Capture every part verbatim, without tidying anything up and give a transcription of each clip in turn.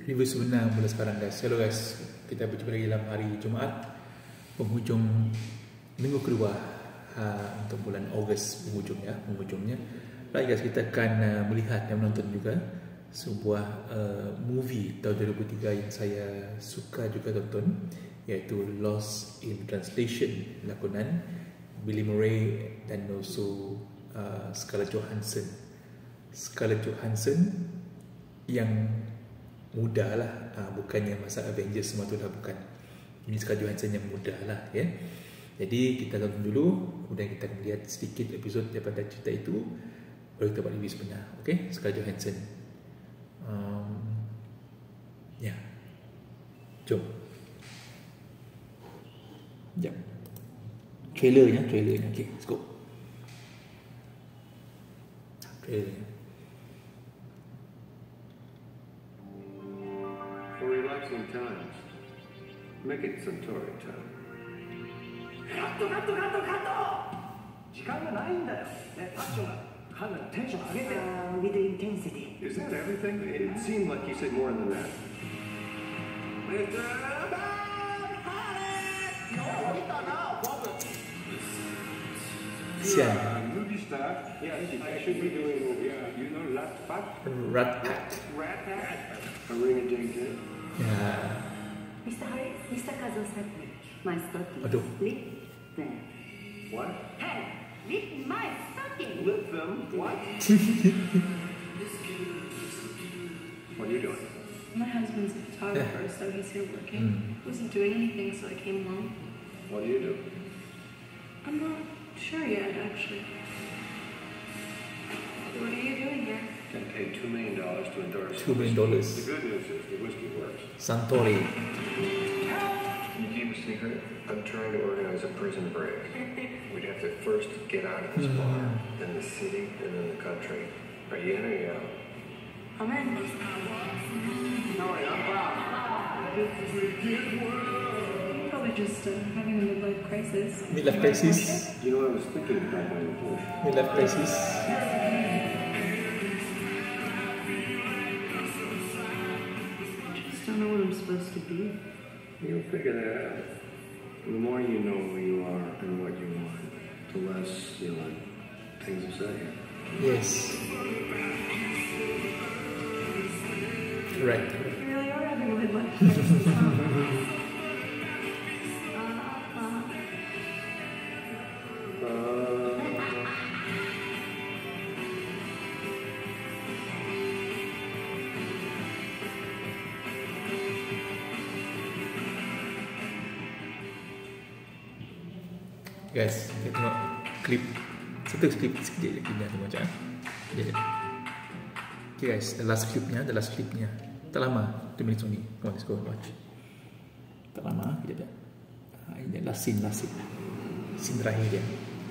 Review sebenar mula sekarang guys. Hello guys, kita berjumpa lagi dalam hari Jumaat, penghujung minggu kedua ha, untuk bulan Ogos, penghujung ya, penghujungnya. Baik guys, kita akan uh, melihat dan menonton juga sebuah uh, movie tahun dua ribu tiga yang saya suka juga tonton, iaitu Lost in Translation, lakonan Billy Murray dan also uh, Scarlett Johansson. Scarlett Johansson yang muda lah, ha, bukannya masa Avengers semua tu lah, bukan. Ini Scarlett Johansson yang muda lah ya. Jadi kita tonton dulu, kemudian kita akan lihat sedikit episod daripada cerita itu, baru kita buat review sebenar. Okay, Scarlett Johansson. Um, ya, yeah. Jom. Jom. Trailernya, trailernya. Okay, let's go. Trailernya. For relaxing times, make it Suntory time. カットカットカットカット時間がないんだよ、ね、アクションがかなりテンション上げて Uh, with the intensity. Is that everything? It seemed like you said more than that. Mister Bad Harry! よう見たな、ボブ Sian. Uh, movie star. Yeah, I should be doing, yeah, you know, Rat Pack? Rat Pack. Rat Pack? A ring a ding ding. Ya. Mister Harry, Mister Kazuo said me. My stocking. Aduh. Lip there. What? Hey, lip my stocking. Lip them? What? What are you doing? My husband's a photographer, so he's here working. Mm. Wasn't doing anything, so I came along. What do you do? I'm not sure yet, actually. What are you doing here? Getting paid two million dollars to endorse. Two million dollars. The good news is the whiskey works. Santori. Can you keep a secret? I'm trying to organize a prison break. We'd have to first get out of this bar, then the city, and then the country. Are you in or you out? I'm in. Probably just uh, having a midlife crisis. Midlife crisis. You know, I was thinking about my divorce. Midlife crisis. Just don't know what I'm supposed to be. You'll figure that out. The more you know who you are and what you want, the less you'll let things upset you. Yes. Right. You really are having a midlife crisis, huh? Uh, Guys, kita tengok klip. Satu klip sikit je kita tengok macam. Ya. Okay guys, the last clipnya, the last clipnya. Tak lama, two minutes only. Come on, let's go watch. Tak lama, kita lihat. Ha, ini last scene, last scene. Scene terakhir dia.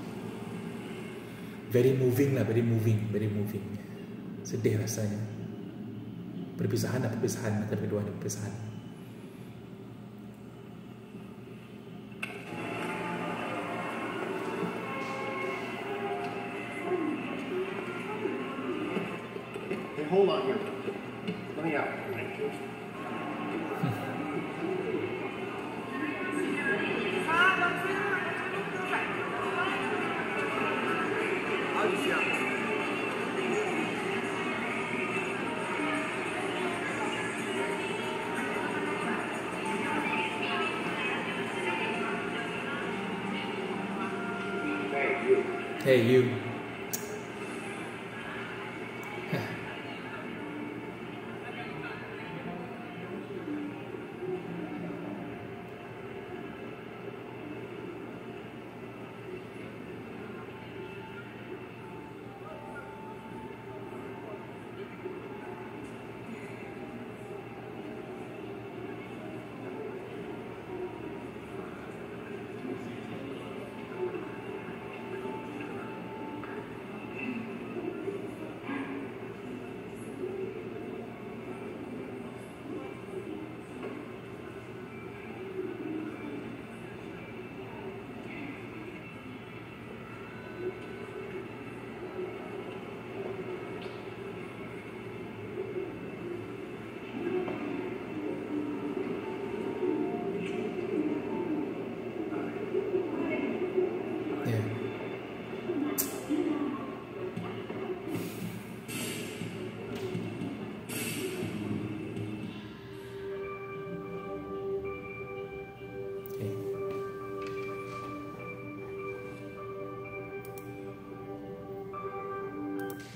Very moving lah, very moving, very moving. Sedih rasanya. Perpisahan lah, perpisahan antara keduanya, perpisahan. hey, hold on here. Let me out. Thank you. Hey, you. Hey you.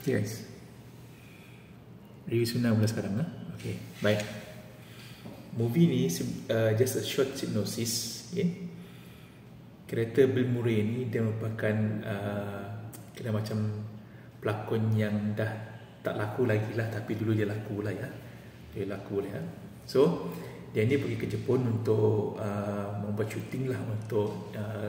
Okay guys, review Suna mula sekarang lah. Okay, baik. Movie ni uh, just a short synopsis. Okay. Karakter Bill Murray ni dia merupakan uh, kira macam pelakon yang dah tak laku lagi lah, tapi dulu dia laku lah ya. Dia laku lah ya. So dia ni pergi ke Jepun untuk uh, membuat syuting lah untuk uh,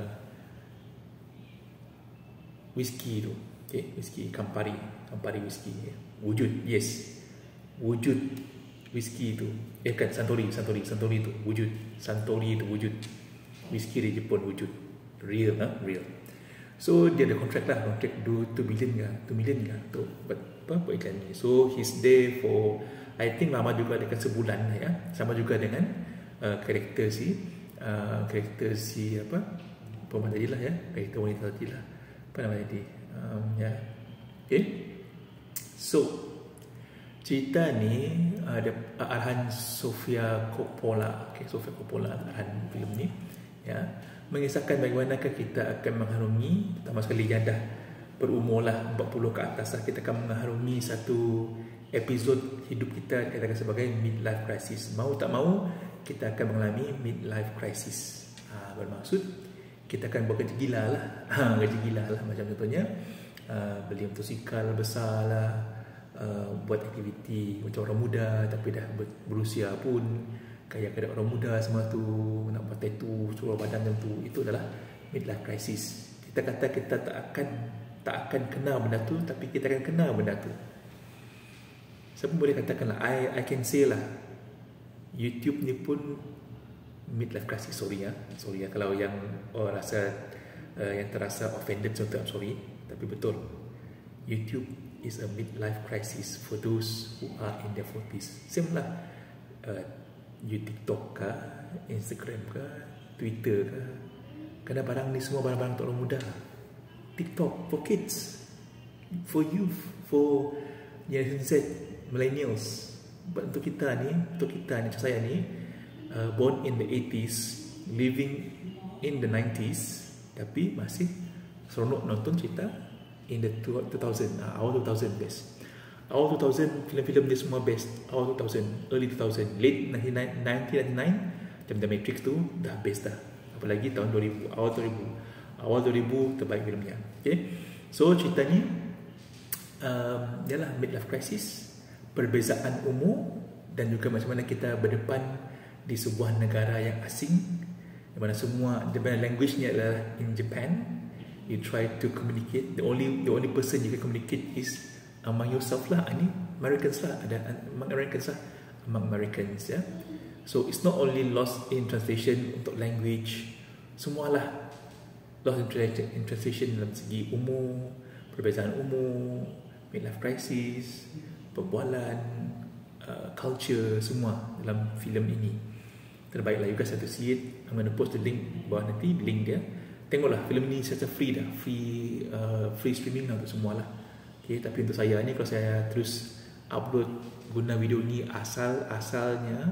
whisky tu. Okay, whisky Campari, Campari whisky. Okay. Wujud, yes. Wujud whisky tu. Eh kan Suntory, Suntory, Suntory tu wujud. Suntory tu wujud. Whisky di Jepun wujud. Real lah, real. So dia ada kontrak lah, kontrak two billion ke, two million ke untuk buat apa, buat iklan ni. So he's there for I think lama juga dekat sebulan ya. Sama juga dengan uh, karakter si uh, karakter si apa? Perempuan tadi lah ya, karakter wanita tadi lah. Apa nama dia? Um, ya. Okay. So cerita ni ada uh, arahan Sofia Coppola. Okay, Sofia Coppola arahan filem ni ya. Mengisahkan bagaimanakah kita akan mengharungi, pertama sekali yang dah berumur lah empat puluh ke atas lah, kita akan mengharungi satu episod hidup kita, katakan sebagai midlife crisis. Mau tak mau kita akan mengalami midlife crisis. Ha, bermaksud kita akan buat kerja gila lah. Ha, kerja gila lah macam contohnya uh, beli motosikal besar lah, uh, buat aktiviti macam orang muda tapi dah berusia pun kayak kadang orang muda semua tu, nak buat tattoo seluruh badan macam tu. Itu adalah midlife crisis. Kita kata kita tak akan tak akan kenal benda tu, tapi kita akan kenal benda tu. Siapa boleh katakan lah, I, I can say lah, YouTube ni pun midlife crisis. Sorry ya, sorry ya kalau yang oh, rasa uh, yang terasa offended, contoh, I'm sorry. Tapi betul, YouTube is a midlife crisis for those who are in their forties. Same lah, uh, you TikTok ke, Instagram ke, Twitter ke, kerana barang ni semua barang-barang untuk orang muda. TikTok for kids, for youth, for Generation Z, millennials. Untuk kita ni, untuk kita ni, macam saya ni, uh, born in the eighties, living in the nineties, tapi masih seronok nonton cerita in the two thousand, uh, awal two thousand best. Awal two thousand, filem-filem dia semua best. Awal two thousand, early two thousand, late nineteen ninety-nine, macam The Matrix tu dah best dah. Apalagi tahun dua ribu, awal dua ribu. Awal dua ribu terbaik filmnya. Okay. So cerita ni um, ialah midlife crisis, perbezaan umur, dan juga macam mana kita berdepan di sebuah negara yang asing, di mana semua the language-nya adalah in Japan. You try to communicate, the only the only person you can communicate is among yourself lah. Ini Americans lah, ada among Americans lah, among Americans ya. So it's not only lost in translation untuk language, semualah lost in translation dalam segi umur, perbezaan umur, midlife crisis, perbualan, uh, culture, semua dalam filem ini. Terbaiklah, you guys have to see it. I'm going to post the link bawah nanti, link dia. Tengoklah filem ni secara free dah, free uh, free streaming lah untuk semualah. Okay, tapi untuk saya ni, kalau saya terus upload guna video ni asal-asalnya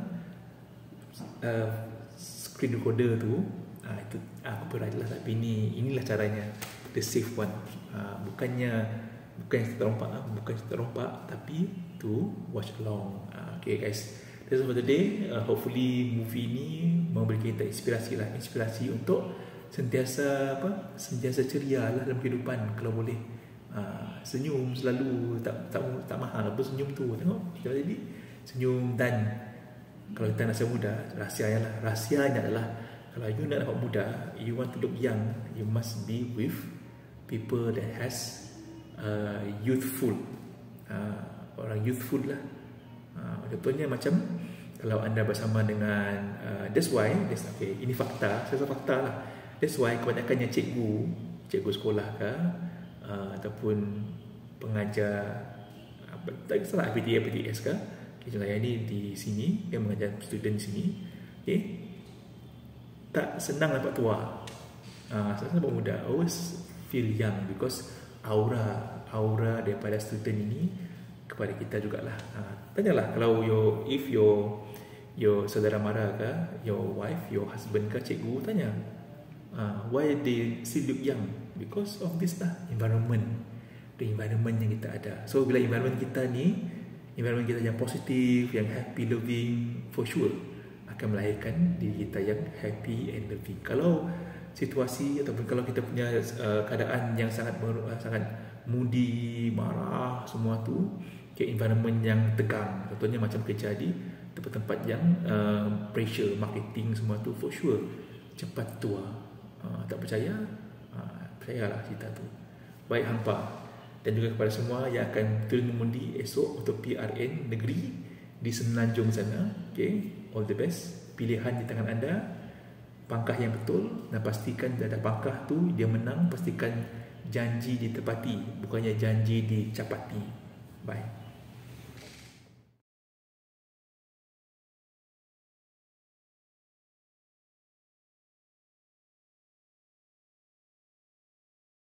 uh, screen recorder tu, uh, itu uh, copyright lah. Tapi ini inilah caranya, the safe one. Uh, bukannya bukan yang terompak, uh, bukan yang terompak, tapi to watch along. Uh, okay guys, that's all for today. Uh, hopefully movie ni memberi kita inspirasi lah, inspirasi untuk sentiasa apa, sentiasa ceria lah dalam kehidupan kalau boleh. Uh, senyum selalu, tak tak tak mahal apa senyum tu. Tengok kita jadi senyum. Dan kalau kita nak rasa muda, rahsianya lah, rahsianya adalah kalau you nak dapat muda, you want to look young, you must be with people that has uh, youthful, uh, orang youthful lah. Uh, contohnya macam kalau anda bersama dengan uh, that's why that's, okay, ini fakta, saya fakta lah. That's why kebanyakannya cikgu, cikgu sekolah ke, Uh, ataupun pengajar apa, tak salah P T A, P T S ke, okay, saya ni di sini yang mengajar student di sini, okay, tak senang nampak tua, uh, saya nampak muda, always feel young because aura aura daripada student ini kepada kita jugalah. Uh, tanyalah kalau your if your your saudara mara ke, your wife, your husband ke, cikgu, tanya uh, why they still look young. Because of this lah, environment. environment yang kita ada. So bila environment kita ni, environment kita yang positif, yang happy, loving, for sure akan melahirkan diri kita yang happy and loving. Kalau situasi ataupun kalau kita punya uh, keadaan yang sangat uh, sangat moody, marah, semua tu, ke environment yang tegang, contohnya macam kerja di tempat-tempat yang uh, pressure, marketing, semua tu, for sure cepat tua. Uh, tak percaya? Uh, percayalah cerita tu. Baik hampa dan juga kepada semua yang akan turun mengundi esok untuk P R N negeri di Semenanjung sana, okay, all the best. Pilihan di tangan anda, pangkah yang betul, dan pastikan ada pangkah tu dia menang. Pastikan janji ditepati, bukannya janji dicapati. Bye.